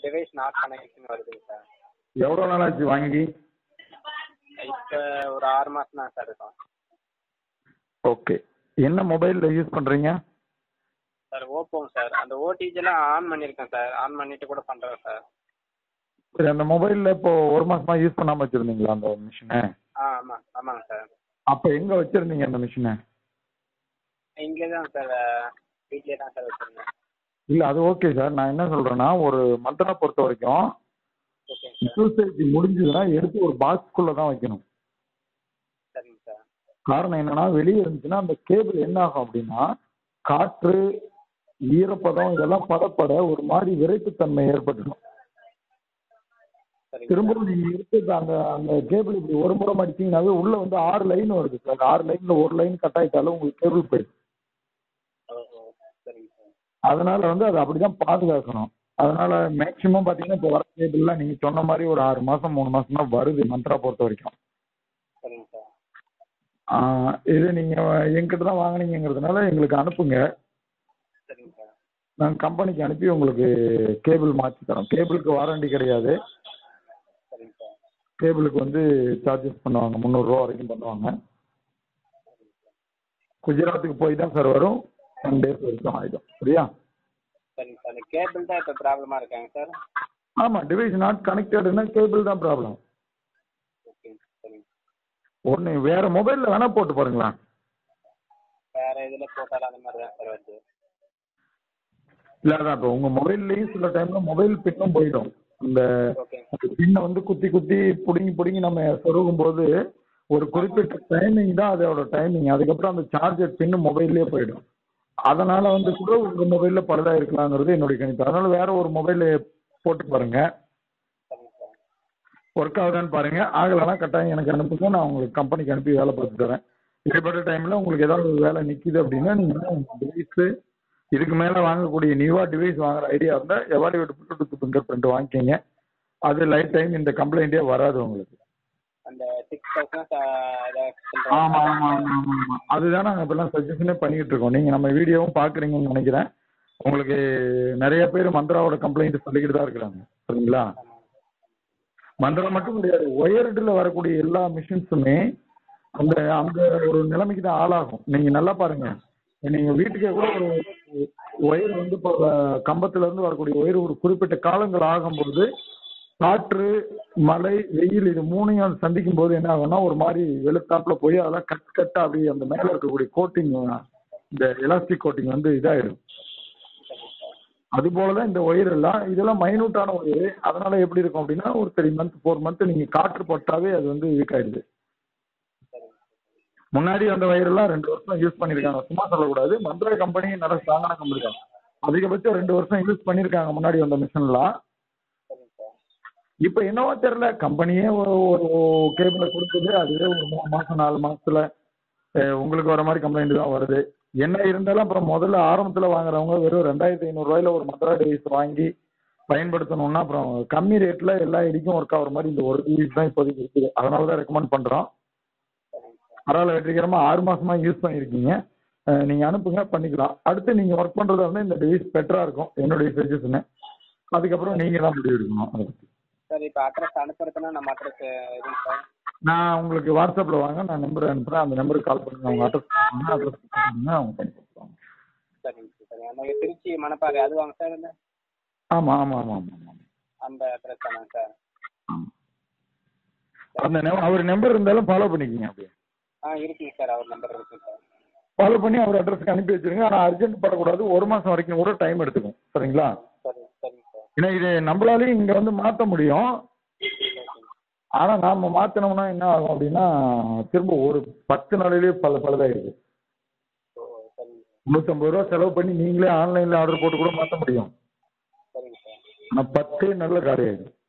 Device not கனெக்ட்னு வருதுங்க sir. எவ்வளோ நாள் ஆச்சு வாங்கி? இப்போ ஒரு 6 மாதம் தான் சார் இருக்கும். ஓகே. என்ன மொபைலில் யூஸ் பண்ணுறீங்க? சார் ஓப்போங்க சார். அந்த ஓடிஜிலாம் ஆன் பண்ணியிருக்கேன் சார். ஆன் பண்ணிட்டு கூட பண்ணுறேன் சார். சரி, அந்த மொபைலில் இப்போ ஒரு மாசமா யூஸ் பண்ணாமல் வச்சுருந்தீங்களா அந்த மிஷினை? ஆமாங்க சார். அப்போ எங்கே வச்சுருந்தீங்க அந்த மிஷினை? இங்கே தான் சார், வீட்டிலே தான் சார் வச்சுருந்தேன். இல்லை, அது ஓகே சார். நான் என்ன சொல்கிறேன்னா, ஒரு மந்தனை பொறுத்த வரைக்கும் ஓகேங்க சார். யூசேஜ் முடிஞ்சதுன்னா எடுத்து ஒரு பாக்ஸ்குள்ளே தான் வைக்கணும். சரிங்க சார். காரணம் என்னன்னா, வெளியே இருந்துச்சுன்னா அந்த கேபிள் என்ன ஆகும் அப்படின்னா, காற்று, ஈரப்பதம் இதெல்லாம் படப்பட ஒரு மாதிரி விரைப்புத்தன்மை ஏற்பட்டுடும். சரிங்க திரும்பவும் நீங்க எடுத்து அந்த அந்த கேபிள் இப்படி ஒரு முறை மடிச்சீங்கன்னாவே உள்ள வந்து 6 லைன் வருது சார். 6 லைன்ல ஒரு லைன் கட் ஆயிட்டாலும் உங்களுக்கு கேபிள் போயிடும். ஓஹோ, சரிங்க சார். அதனால வந்து அதை அப்படிதான் பாதுகாக்கணும். அதனால மேக்சிமம் பார்த்தீங்கன்னா இப்போ வர கேபிள்லாம் நீங்க சொன்ன மாதிரி ஒரு 6 மாசம் 3 மாசம் தான் வருது மந்த்ரா பொறுத்த வரைக்கும். சரிங்க சார். இது நீங்க எங்கிட்ட தான் வாங்கினீங்கிறதுனால எங்களுக்கு அனுப்புங்க. சரிங்க சார். நாங்கள் கம்பெனிக்கு அனுப்பி உங்களுக்கு கேபிள் மாற்றி தரோம். கேபிளுக்கு வாரண்டி கிடையாது. சரிங்க சார். கேபிளுக்கு வந்து சார்ஜஸ் பண்ணுவாங்க, 300 ரூபா வரைக்கும் பண்ணுவாங்க. குஜராத்துக்கு போய் தான் சார் வரும். 1 டேஸ் வரைக்கும் ஆகிடும். சரியா? சரிங்க சார். அந்த கேபிள் தான் இப்போ ப்ராப்ளமாக இருக்காங்க சார். ஆமாம், டிவைஸ் நாட் கனெக்டடுன்னா கேபிள் தான் ப்ராப்ளம். ஓகே, சரிங்க. ஒன்று வேறு மொபைலில் வேணால் போட்டு பாருங்களா? வேறு இதில் போட்டாலும் அந்த மாதிரி தான் சார் வருது. இல்லை, அதான் இப்போ உங்கள் மொபைல்லையும் சில டைமில் மொபைல் பின்னும் போயிடும். இந்த ஓகேங்க. பின்னை வந்து குத்தி குத்தி பிடுங்கி நம்ம சொருகும் போது ஒரு குறிப்பிட்ட டைமிங் தான் அதோட டைமிங். அதுக்கப்புறம் அந்த சார்ஜர் பின்னு மொபைல்லே போயிடும். அதனால வந்து கூட உங்கள் மொபைலில் பழுதாக இருக்கலாங்கிறது என்னுடைய கணிப்பு. அதனால வேற ஒரு மொபைல் போட்டு பாருங்க, சரிங்க சார். ஒர்க் ஆகுதான்னு பாருங்க. ஆகலைன்னா கட்டாயம் எனக்கு அனுப்புங்க, நான் உங்களுக்கு கம்பெனிக்கு அனுப்பி வேலை பார்த்து தரேன். இடைப்பட்ட டைமில் உங்களுக்கு ஏதாவது ஒரு வேலை நிற்கிது அப்படின்னா நீங்கள் உங்கள் டிவைஸு இதுக்கு மேலே வாங்கக்கூடிய நியூவாக டிவைஸ் வாங்குற ஐடியா இருந்தால் எவாலுவேட் ப்ளூடூத் ஃபிங்கர் பிரிண்ட் வாங்கிக்கிங்க. அது லைஃப் டைம் இந்த கம்ப்ளைண்ட்டே வராது உங்களுக்கு. அந்த 6000 ஆமாம் ஆமாம் ஆமாம் ஆமாம், அதுதான் நாங்கள் இப்போல்லாம் சஜஷனே பண்ணிக்கிட்டு இருக்கோம். நீங்கள் நம்ம வீடியோவும் பார்க்குறீங்கன்னு நினைக்கிறேன். உங்களுக்கு நிறைய பேர் மந்த்ராவோட கம்ப்ளைண்ட் சொல்லிக்கிட்டு தான் இருக்கிறாங்க. சரிங்களா? மந்த்ரா மட்டும் கிடையாது, ஒயர்டில் வரக்கூடிய எல்லா மிஷின்ஸுமே அந்த அந்த ஒரு நிலைமைக்கு தான் ஆளாகும். நீங்கள் நல்லா பாருங்கள். நீங்கள் வீட்டுக்கே கூட ஒரு ஒயர் வந்து இப்போ கம்பத்துலேருந்து வரக்கூடிய ஒயர் ஒரு குறிப்பிட்ட காலங்கள் ஆகும்போது காற்று, மழை, வெயில் இது மூணையும் சந்திக்கும் போது என்ன ஆகும்னா ஒரு மாதிரி வெளுத்தாப்புல போய் அதெல்லாம் கட்டாக அப்படி அந்த மேலே இருக்கக்கூடிய கோட்டிங், இந்த எலாஸ்டிக் கோட்டிங் வந்து இதாகிடும். அதுபோல தான் இந்த ஒயர் எல்லாம், இதெல்லாம் மைனூட்டான ஒயர். அதனால எப்படி இருக்கும் அப்படின்னா ஒரு 3 மந்த் 4 மந்த் நீங்கள் காற்று போட்டாவே அது வந்து வீக் ஆயிடுது. முன்னாடி அந்த ஒயரெல்லாம் 2 வருஷம் யூஸ் பண்ணியிருக்காங்க, சும்மா சொல்லக்கூடாது. மந்த்ரா கம்பெனி நல்ல ஸ்ட்ராங்கான கம்பெனி தான். அதிகபட்சம் 2 வருஷம் யூஸ் பண்ணியிருக்காங்க முன்னாடி வந்த மிஷின்லாம். இப்போ என்னவோ தெரியல, கம்பெனியே ஒரு ஒரு கேபிளை கொடுக்குது, அதுவே ஒரு 3 மாதம் 4 மாதத்துல உங்களுக்கு வர மாதிரி கம்ப்ளைண்ட் தான் வருது. என்ன இருந்தாலும் அப்புறம் முதல்ல ஆரம்பத்தில் வாங்குறவங்க வெறும் 2500 ரூபாயில ஒரு மந்த்ரா டிவைஸ் வாங்கி பயன்படுத்தணும்னா அப்புறம் கம்மி ரேட்டில் எல்லா ஐடிக்கும் ஒர்க் ஆகிற மாதிரி இந்த ஒரு டிவைஸ் தான் இப்போதைக்கு இருக்குது. அதனால தான் ரெக்கமெண்ட் பண்ணுறோம். பரவாயில்ல, வெற்றிகரமாக 6 மாசமா யூஸ் பண்ணியிருக்கீங்க. நீங்கள் அனுப்புங்க, பண்ணிக்கலாம். அடுத்து நீங்கள் ஒர்க் பண்ணுறதா இருந்தால் இந்த டிவைஸ் பெட்டராக இருக்கும் என்னுடைய சஜஷனு. அதுக்கப்புறம் நீங்கள் தான் முடிவு எடுக்கணும் அதை பற்றி. சார் இப்போ அட்ரஸ் அனுப்புறதுன்னா நம்ம அட்ரஸ் எதுங்க சார்? நான் உங்களுக்கு வாட்ஸ்அப்பில் வாங்க, நான் நம்பர் அனுப்புகிறேன். அந்த நம்பருக்கு கால் பண்ணுங்க. அவங்க அட்ரஸ் பண்ணுங்க, அவங்க பண்ணி கொடுத்துருவாங்க. சரிங்க சார். சரி, நம்ம திருச்சி மணப்பாறை அதுவாங்க சார்? இல்லை, ஆமாம் ஆமாம் ஆமாம் ஆமாம், அந்த அட்ரஸ் தானே சார்? ஆமாம். அந்த அவர் நம்பர் இருந்தாலும் ஃபாலோ பண்ணிக்கோங்க. அப்படியே இருக்குங்க சார், அவர் நம்பர் இருக்குங்க சார். ஃபாலோ பண்ணி அவர் அட்ரஸ்க்கு அனுப்பி வச்சுருங்க. ஆனால் அர்ஜென்ட் படக்கூடாது, 1 மாதம் வரைக்கும் கூட டைம் எடுத்துக்கும். சரிங்களா? சரி, சரிங்க சார். ஏன்னா இது நம்மளாலையும் இங்கே வந்து மாற்ற முடியும். ஆனால் நாம் மாற்றினோம்னா என்ன ஆகும் அப்படின்னா திரும்ப ஒரு 10 நாளிலேயே பழுதாயிருக்கு. ஓ, சரிங்க சார். 350 ரூபா செலவு பண்ணி நீங்களே ஆன்லைனில் ஆர்டர் போட்டு கூட மாற்ற முடியும். சரிங்க சார். ஆனால் 10 நல்ல காரியம்.